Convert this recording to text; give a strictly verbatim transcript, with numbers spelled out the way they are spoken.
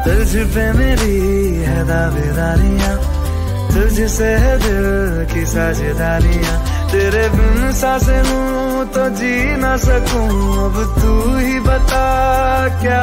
तुझ पे मेरी है दावेदारियां, तुझसे है दिल की साझेदारियां। तेरे बिन सांसें लूं तो जी ना सकूं, अब तू ही बता क्या